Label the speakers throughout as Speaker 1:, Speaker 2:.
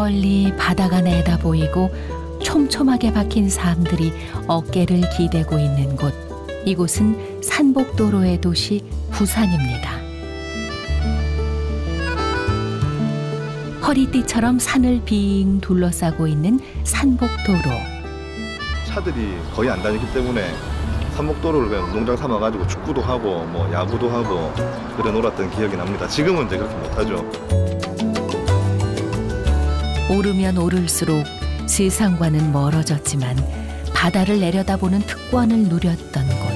Speaker 1: 멀리 바다가 내다 보이고 촘촘하게 박힌 삶들이 어깨를 기대고 있는 곳. 이곳은 산복도로의 도시 부산입니다. 허리띠처럼 산을 빙 둘러싸고 있는 산복도로.
Speaker 2: 차들이 거의 안 다니기 때문에 산복도로를 그냥 운동장 삼아가지고 축구도 하고 뭐 야구도 하고 그래 놀았던 기억이 납니다. 지금은 이제 그렇게 못하죠.
Speaker 1: 오르면 오를수록 세상과는 멀어졌지만 바다를 내려다보는 특권을 누렸던 곳.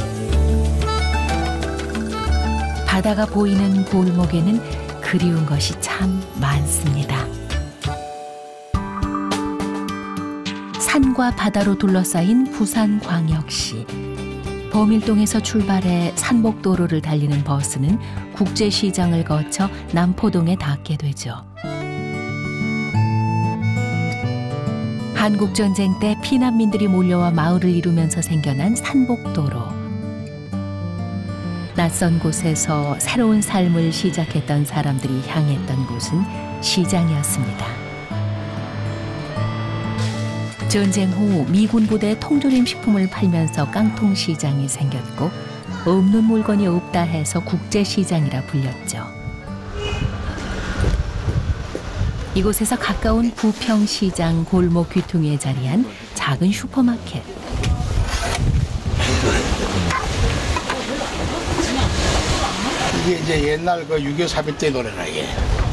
Speaker 1: 바다가 보이는 골목에는 그리운 것이 참 많습니다. 산과 바다로 둘러싸인 부산광역시. 범일동에서 출발해 산복도로를 달리는 버스는 국제시장을 거쳐 남포동에 닿게 되죠. 한국전쟁 때 피난민들이 몰려와 마을을 이루면서 생겨난 산복도로. 낯선 곳에서 새로운 삶을 시작했던 사람들이 향했던 곳은 시장이었습니다. 전쟁 후 미군 부대 통조림 식품을 팔면서 깡통시장이 생겼고 없는 물건이 없다 해서 국제시장이라 불렸죠. 이곳에서 가까운 부평시장 골목 귀퉁이에 자리한 작은 슈퍼마켓.
Speaker 3: 이게 이제 옛날 그 6.25 사변 때 노래라 이게.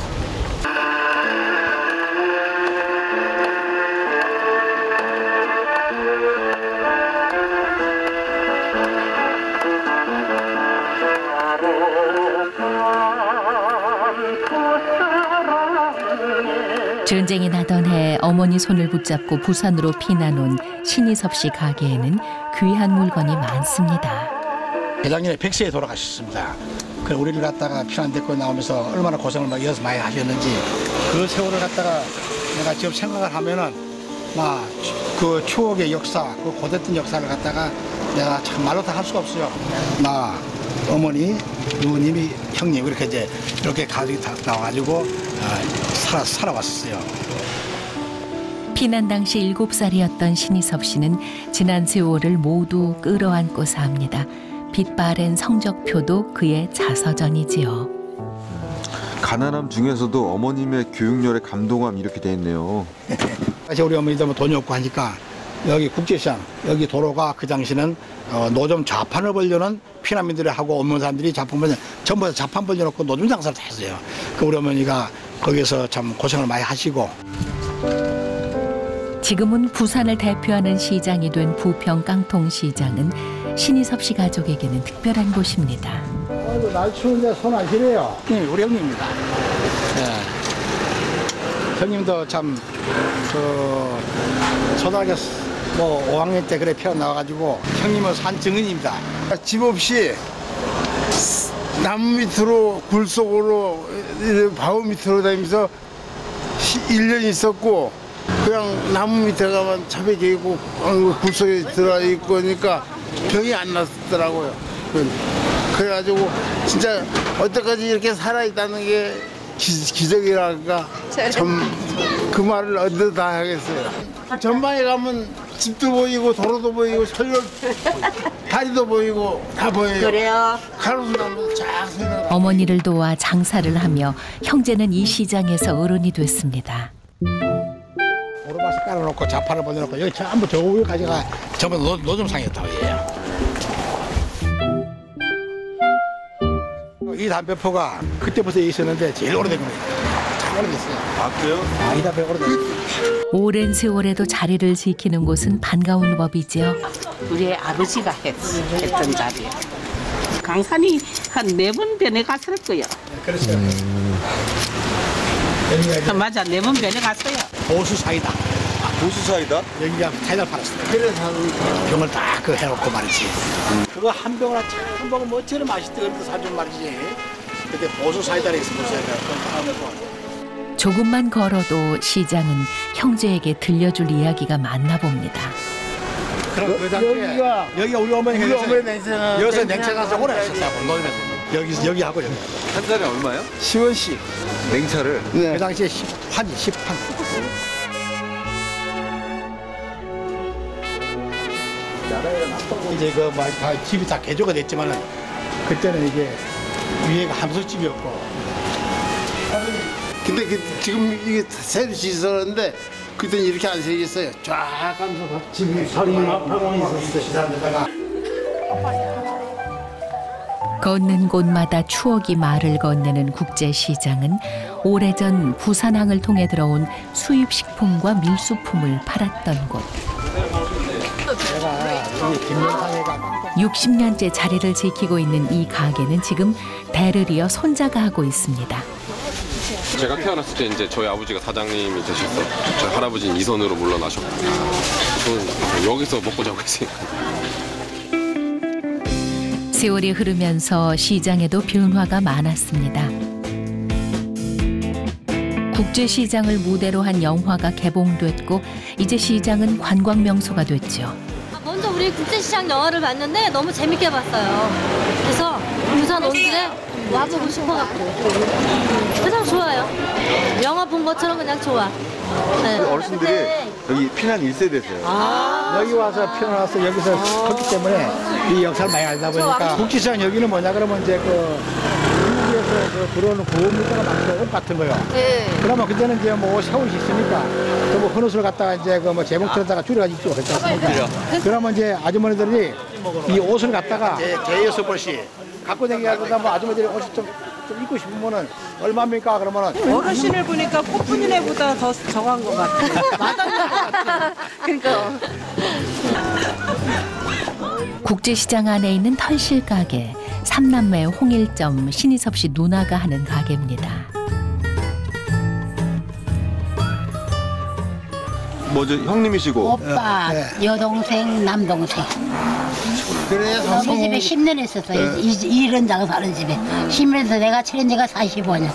Speaker 1: 전쟁이 나던 해 어머니 손을 붙잡고 부산으로 피난 온 신희섭 씨 가게에는 귀한 물건이 많습니다.
Speaker 3: 대장년에 100세에 돌아가셨습니다. 그 우리를 갖다가 피난됐고 나오면서 얼마나 고생을 막 이어서 많이 하셨는지 그 세월을 갖다가 내가 지금 생각을 하면은 막 그 추억의 역사, 그 고됐던 역사를 갖다가 내가 참 말로 다 할 수가 없어요. 나 어머니, 누님이 형님 이렇게 이제 이렇게 가족이 다 나와가지고 살아왔었어요.
Speaker 1: 피난 당시 7살이었던 신희섭 씨는 지난 세월을 모두 끌어안고 삽니다. 빛바랜 성적표도 그의 자서전이지요.
Speaker 4: 가난함 중에서도 어머님의 교육열에 감동함 이렇게 돼 있네요.
Speaker 3: 사실 우리 어머니도 뭐 돈이 없고 하니까 여기 국제시장, 여기 도로가 그 당시는 노점 좌판을 벌려는 피난민들이 하고 없는 사람들이 좌판 벌려 전부 다 좌판 벌려놓고 노점 장사를 다 했어요. 그 우리 어머니가 거기서 참 고생을 많이 하시고.
Speaker 1: 지금은 부산을 대표하는 시장이 된 부평 깡통시장은 신희섭 씨 가족에게는 특별한 곳입니다.
Speaker 3: 아이고 날 추운데 손 안 시려요. 네, 우리 형님입니다. 네. 형님도 참 초등학교 뭐 5학년 때 그래 피어 나와가지고 형님은 산 증인입니다.
Speaker 5: 집 없이 나무 밑으로 굴 속으로 바위 밑으로 다니면서 1년 있었고 그냥 나무 밑에 가면 차베개 있고 굴 속에 들어가 있고 하니까 병이 안 났더라고요. 그래가지고 진짜 어때까지 이렇게 살아있다는 게 기적이랄까 참 그 말을 어디다 다 하겠어요. 전방에 가면 집도 보이고 도로도 보이고 철로 다리도 보이고 다 보여요.
Speaker 6: 그래요.
Speaker 5: 가로수나무도 쫙 서있는.
Speaker 1: 어머니를 도와 장사를 하며 형제는 이 시장에서 어른이 됐습니다.
Speaker 3: 오르막을 깔아놓고 좌판을 벌려놓고 여기 전부 저 위까지가 전부 노점상이었다고 해요. 이 담배포가 그때부터 있었는데 제일 오래된 겁니다. 참 오래됐어요.
Speaker 4: 아 그래요?
Speaker 3: 이 담배 오래됐어요.
Speaker 1: 오랜 세월에도 자리를 지키는 곳은 반가운 법이지요.
Speaker 6: 우리 아버지가 했던 자리에 강산이 한 4번 변해갔을 거예요.
Speaker 3: 그렇죠. 여기가 이제
Speaker 6: 맞아, 4번 변해갔어요.
Speaker 3: 보수 사이다.
Speaker 4: 보수 사이다?
Speaker 3: 여기가 사이다를 팔았어요. 그래서 병을 딱 그 해놓고 말이지. 그거 한 병을 한 병은 뭐 저런 맛있대 그래서 사준 말이지. 그때 보수 사이다를 해서 보수 사이다.
Speaker 1: 조금만 걸어도 시장은 형제에게 들려줄 이야기가 많나 봅니다.
Speaker 3: 그럼 그 당시에 여기가 우리 어머니가
Speaker 5: 우리 어머니 냉채가
Speaker 3: 여기서 냉채 가서 오래 하셨다고 노인에서. 여기 하고 여기.
Speaker 4: 한 달에 얼마요?
Speaker 5: 10원씩.
Speaker 4: 냉차를.
Speaker 5: 네.
Speaker 3: 그 당시에 10판이 10판. 이제 다 집이 다 개조가 됐지만은 그때는 이게 위에가 함석집이었고.
Speaker 5: 근데 지금 이게 새로 지었는데 그때는 이렇게 안 생겼어요. 쫙 가면서 집이 서리 방이 있었어요.
Speaker 1: 걷는 곳마다 추억이 말을 건네는 국제시장은 오래전 부산항을 통해 들어온 수입식품과 밀수품을 팔았던 곳. 60년째 자리를 지키고 있는 이 가게는 지금 대를 이어 손자가 하고 있습니다.
Speaker 7: 제가 태어났을 때 이제 저희 아버지가 사장님이 되셨고 저희 할아버지는 이선으로 물러나셨고 저는 여기서 먹고 자고 있으니까.
Speaker 1: 세월이 흐르면서 시장에도 변화가 많았습니다. 국제시장을 무대로 한 영화가 개봉됐고 이제 시장은 관광명소가 됐죠.
Speaker 8: 먼저 우리 국제시장 영화를 봤는데 너무 재밌게 봤어요. 그래서 부산 온 길에 와보고 싶어갖고 그냥 좋아요. 영화 본 것처럼 그냥 좋아. 네.
Speaker 2: 어르신들이 여기 피난 1세대세요.
Speaker 3: 여기 와서 피어나서 여기서 컸기 때문에 이 역사를 많이 알다 보니까 국제시장 여기는 뭐냐 그러면 이제 미국에서 들어오는 고물가가 많고 옷 같은 거요.
Speaker 8: 네.
Speaker 3: 그러면 그때는 이제 뭐 샤워시 있으니까 또 뭐 헌옷을 갖다가 이제 그 뭐 제목틀에다가 줄여가지고 입고 그랬지 않습니까? 그러면 이제 아주머니들이 이 옷을 갖다가 제6 벌씩 갖고 다니다가 뭐 아주머니들이 옷이 좀 입고 싶으면은 얼마입니까? 그러면은
Speaker 6: 어르신을 보니까 꽃분인 애보다 더 정한 것 같아요. 맞았는 것 같아요. 그러니까.
Speaker 1: 국제시장 안에 있는 털실 가게, 삼남매 홍일점 신희섭 씨 누나가 하는 가게입니다.
Speaker 2: 뭐죠? 형님이시고.
Speaker 9: 오빠, 여동생, 남동생.
Speaker 5: 그래서
Speaker 9: 우리 집에 10년 있었어요. 이런 장사하는 집에. 10년에서 내가 차린 지가 45년.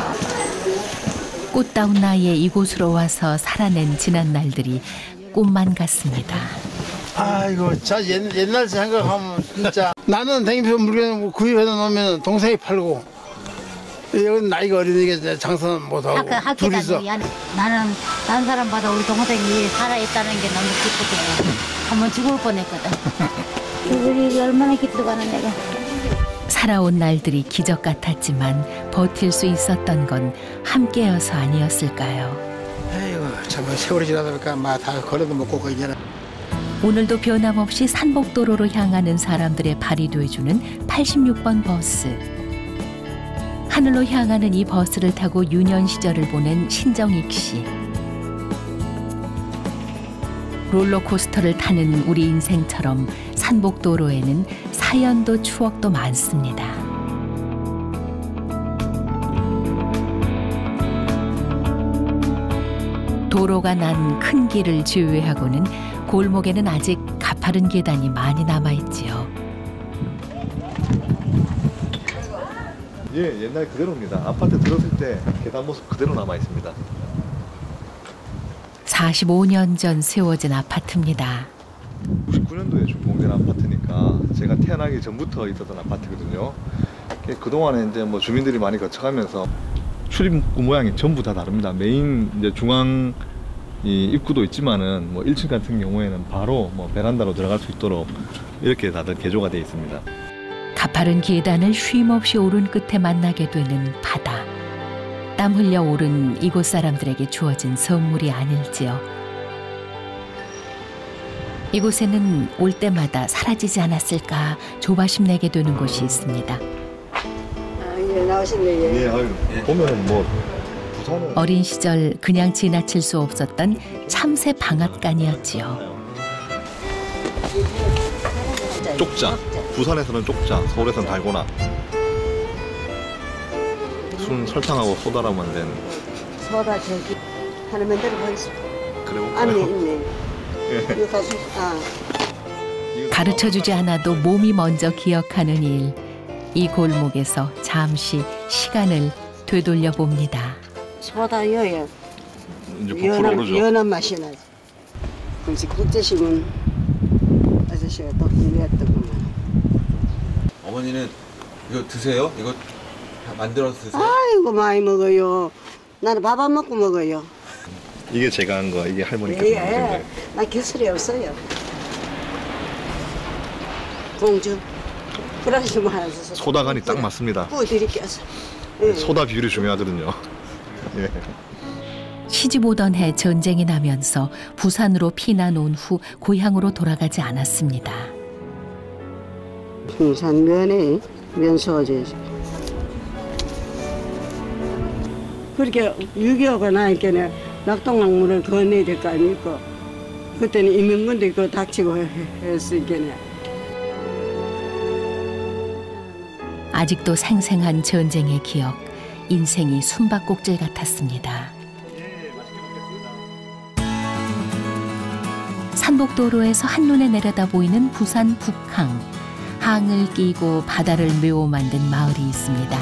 Speaker 1: 꽃다운 나이에 이곳으로 와서 살아낸 지난 날들이 꿈만 같습니다.
Speaker 5: 아이고, 자 옛날 생각하면 진짜 나는 댕기표 물건 구입해서 놓으면 동생이 팔고 여기 나이가 어리니까 장사는 못하고 둘이서.
Speaker 9: 나는 다른 사람보다 우리 동생이 살아있다는 게 너무 기쁘더라고. 한번 죽을 뻔했거든. 우리 얼마나 기쁘가는 내가.
Speaker 1: 살아온 날들이 기적 같았지만 버틸 수 있었던 건 함께여서 아니었을까요?
Speaker 3: 아이고 참 세월이 지나다 보니까 막 다 걸어도 못 걷고 이제는.
Speaker 1: 오늘도 변함없이 산복도로로 향하는 사람들의 발이 돼주는 86번 버스. 하늘로 향하는 이 버스를 타고 유년 시절을 보낸 신정익 씨. 롤러코스터를 타는 우리 인생처럼 산복도로에는 사연도 추억도 많습니다. 도로가 난 큰 길을 제외하고는 골목에는 아직 가파른 계단이 많이 남아있지요.
Speaker 2: 예, 옛날 그대로입니다. 아파트 들었을 때 계단 모습 그대로 남아 있습니다.
Speaker 1: 45년 전 세워진 아파트입니다.
Speaker 2: 99년도에 준공된 아파트니까 제가 태어나기 전부터 있었던 아파트거든요. 그동안에 이제 뭐 주민들이 많이 거쳐가면서 출입구 모양이 전부 다 다릅니다. 메인 이제 중앙 이 입구도 있지만은 뭐 1층 같은 경우에는 바로 뭐 베란다로 들어갈 수 있도록 이렇게 다들 개조가 되어 있습니다.
Speaker 1: 가파른 계단을 쉼없이 오른 끝에 만나게 되는 바다. 땀 흘려 오른 이곳 사람들에게 주어진 선물이 아닐지요. 이곳에는 올 때마다 사라지지 않았을까 조바심 내게 되는 곳이 있습니다.
Speaker 9: 예, 나오셨네요.
Speaker 2: 예, 아유, 보면은 뭐 부산은
Speaker 1: 어린 시절 그냥 지나칠 수 없었던 참새 방앗간이었지요.
Speaker 2: 쪽자. 부산에서는 쪽자, 서울에서는 달고나. 순 설탕하고 소다로 만든.
Speaker 10: 소다 저기 하나만 들어 보이소.
Speaker 2: 그래
Speaker 10: 안에
Speaker 2: 볼까요?
Speaker 10: 있네.
Speaker 2: 예.
Speaker 10: 이거 가지고
Speaker 1: 가르쳐주지 않아도 몸이 먼저 기억하는 일. 이 골목에서 잠시 시간을 되돌려 봅니다.
Speaker 10: 소다 여여.
Speaker 2: 이제 부풀어 오르죠.
Speaker 10: 연한 맛이 나지. 그래서 국제식은 아저씨가 또 준비했더구만.
Speaker 4: 어머니는 이거 드세요? 이거 만들어서 드세요?
Speaker 10: 아이고 많이 먹어요. 나는 밥 안 먹고 먹어요.
Speaker 2: 이게 제가 한 거, 이게 할머니께서
Speaker 10: 예,
Speaker 2: 만든 거예요.
Speaker 10: 나 기술이 없어요. 공주. 그러시 뭐 하나 주세요.
Speaker 2: 소다 간이 딱 맞습니다.
Speaker 10: 구워드릴게요.
Speaker 2: 소다 비율이 중요하거든요. 예.
Speaker 1: 시집 오던 해 전쟁이 나면서 부산으로 피난 온 후 고향으로 돌아가지 않았습니다.
Speaker 10: 평산 면에 면소재. 그렇게 6.25가 나니까 낙동강물을 건너야 될 거 아닙니까? 그때는 인명군도 있고 닥치고 했으니까.
Speaker 1: 아직도 생생한 전쟁의 기억, 인생이 숨바꼭질 같았습니다. 산복도로에서 한눈에 내려다 보이는 부산 북항. 항을 끼고 바다를 묘 만든 마을이 있습니다.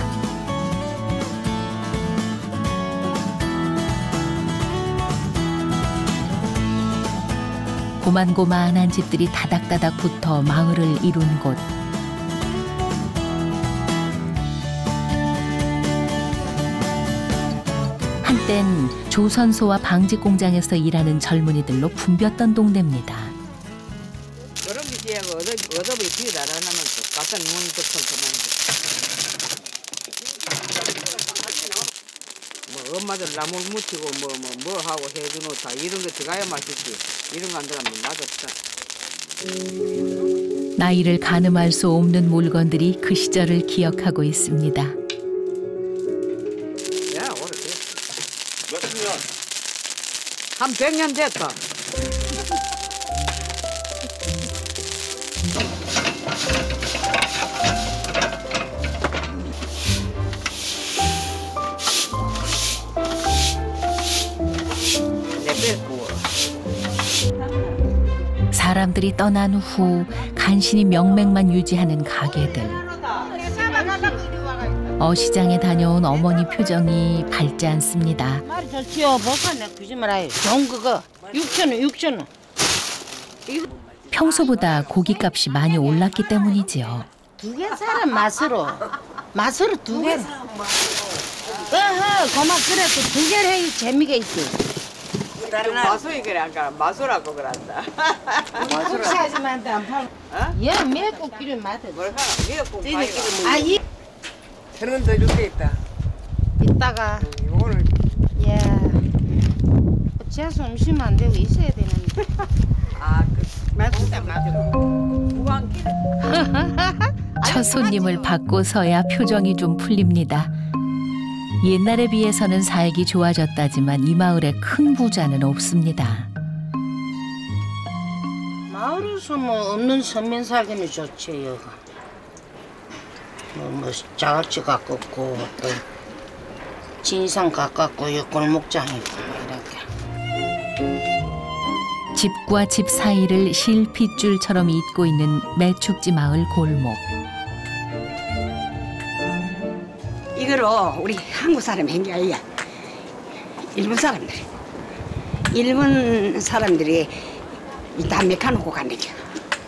Speaker 1: 고만고만한 집들이 다닥다닥 붙어 마을을 이룬 곳. 한땐 조선소와 방직 공장에서 일하는 젊은이들로 붐볐던 동네입니다.
Speaker 11: 그런 게 지하고 얻어버리 뒤에 안 하면 깜짝 눈 뭐 엄마들 나물 묻히고 뭐 하고 해주노다 이런 거 들어가야 맛있지. 이런 거 안 들어가면 맛없다.
Speaker 1: 나이를 가늠할 수 없는 물건들이 그 시절을 기억하고 있습니다.
Speaker 11: 야 오래됐어.
Speaker 7: 몇 년?
Speaker 11: 한 100년 됐다.
Speaker 1: 사람들이 떠난 후 간신히 명맥만 유지하는 가게들. 어시장에 다녀온 어머니 표정이 밝지 않습니다.
Speaker 9: 말이 좋지요. 못하네. 그지 말아요. 좋은 그거 6,000원.
Speaker 1: 평소보다 고깃값이 많이 올랐기 때문이지요.
Speaker 9: 두 개 사람 맛으로 두 개. 어허, 고마 그래도 두 개를 해야 재미가 있지.
Speaker 11: 마소이 그래 아까 마소라고 그런다.
Speaker 9: 마소라지만 안 팔. 얘 미역국 기름 맛은.
Speaker 11: 뭘 하나 미역국 파이가.
Speaker 9: 아이.
Speaker 11: 저는 더 줄게 있다.
Speaker 9: 이따가.
Speaker 11: 오늘.
Speaker 9: 야. 재수 음식 안 되고 있어야 되는데.
Speaker 11: 맛있다 맛있다.
Speaker 1: 첫 손님을 받고서야 표정이 좀 풀립니다. 옛날에 비해서는 살기 좋아졌다지만 이 마을에 큰 부자는 없습니다.
Speaker 9: 마을에서 뭐 없는 선민 살기는 좋지 여가. 뭐 자갈치 가깝고 또 진상 가깝고 여 골목장이 있고 이렇게.
Speaker 1: 집과 집 사이를 실핏줄처럼 잇고 있는 매축지 마을 골목.
Speaker 10: 이거로 우리 한국 사람 한 게 아니야. 일본 사람들이 다 메카놓고 가는 게.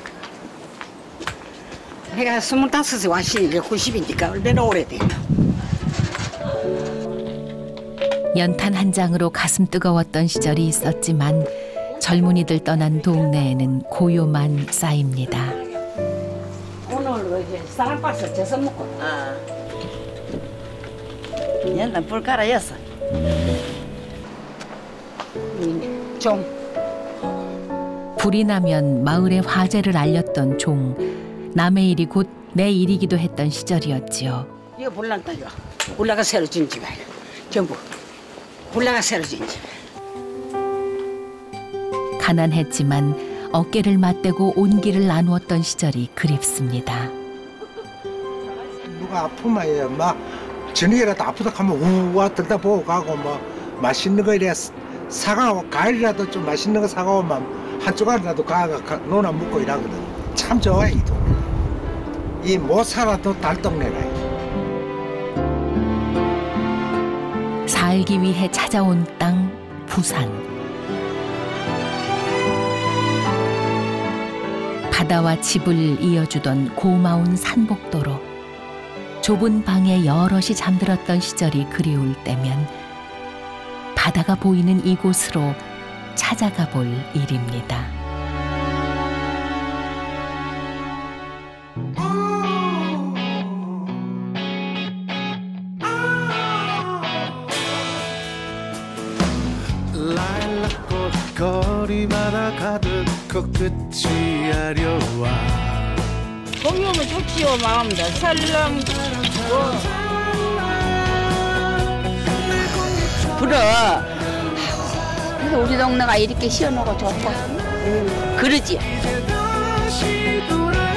Speaker 10: 내가 25세 왔으니까 90이니까 얼마나 오래돼.
Speaker 1: 연탄 한 장으로 가슴 뜨거웠던 시절이 있었지만 젊은이들 떠난 동네에는 고요만 쌓입니다.
Speaker 10: 오늘 쌀밥을 져서 먹고.
Speaker 11: 옛날 불 깔아였어.
Speaker 10: 좀.
Speaker 1: 불이 나면 마을에 화재를 알렸던 종. 남의 일이 곧 내 일이기도 했던 시절이었지요.
Speaker 10: 이거 불난다요. 불나가 새로 진 집이에요. 전부. 불나가 새로 진 집.
Speaker 1: 가난했지만 어깨를 맞대고 온기를 나누었던 시절이 그립습니다.
Speaker 12: 누가 아프면 막 저녁이라도 아프다 하면 우와 들다 보고 가고 뭐 맛있는 거 이래 사과 과일이라도 좀 맛있는 거 사가오면 한 조각이라도 논아 먹고 이러거든. 참 좋아해 이 동네. 이 못 살아도 달동네라.
Speaker 1: 살기 위해 찾아온 땅 부산. 바다와 집을 이어주던 고마운 산복도로. 좁은 방에 여럿이 잠들었던 시절이 그리울 때면 바다가 보이는 이곳으로 찾아가 볼 일입니다.
Speaker 13: 라일락꽃 거리마다 가득 코끝이 아려와
Speaker 10: 봄이 오면 좋지요. 마음도 설렁 불어. 그래서 우리 동네가 이렇게 시원하고 좋다. 그러지.